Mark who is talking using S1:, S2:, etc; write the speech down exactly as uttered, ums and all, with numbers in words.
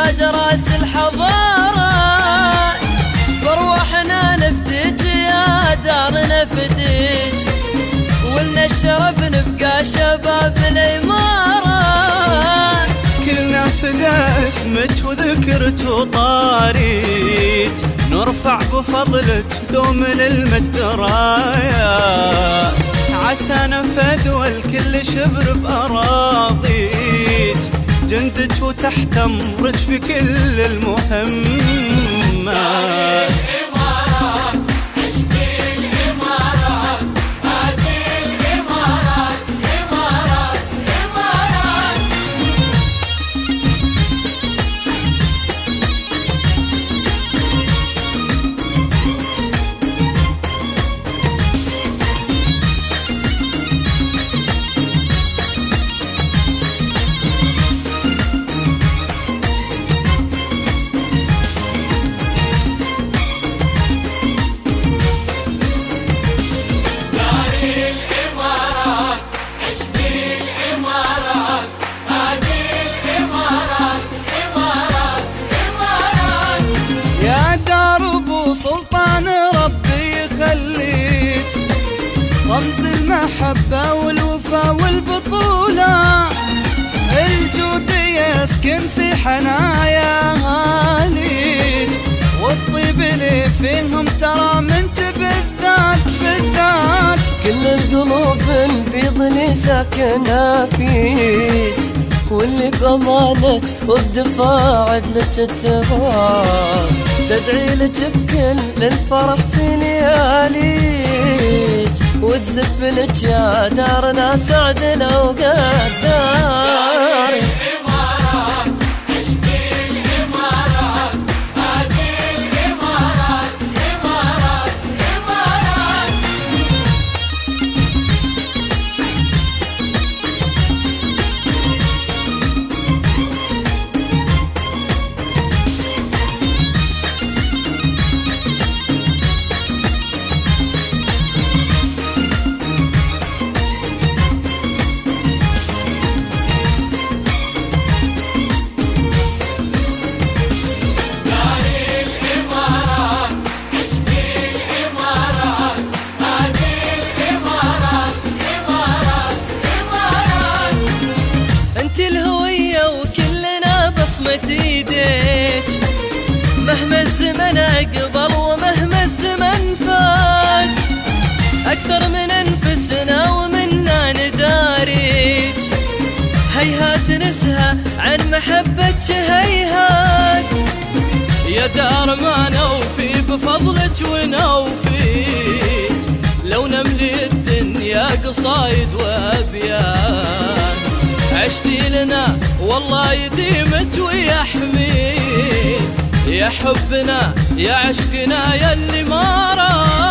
S1: تاج راس الحضارة، بارواحنا نفديك يا دارنا فديك، ولنا الشرف نبقى شباب الإمارة.
S2: كلنا فدا اسمك وذكرك وطاريك، نرفع بفضلك دوم للمجد راية، عسانا فدوى الكل شبر بأراضيك، جندك وتحت امرك في كل المهمات. سلطان ربي يخليك رمز المحبة والوفا والبطولة، الجود يسكن في حنايا أهاليك، والطيب اللي فيهم ترى منت بالذات بالذات،
S1: كل القلوب البيض اللي ساكنة فيك، واللي بأمانك وبدفاع عدلك التراب، تدعي لك بكل الفرح في لياليك، وتزف لك يا دارنا سعد الأوقات دار. ايديك مهما الزمن اقبل ومهما الزمن فات، اكثر من انفسنا ومنا نداريك، هيهات نسهى عن محبتك هيهات،
S3: يا دار ما نوفي بفضلك ونوفيك، لو نملي الدنيا قصايد وابيات، عشتي لنا والله يديمك ويحميك، يا حبنا يا عشقنا يا اللي ما راح.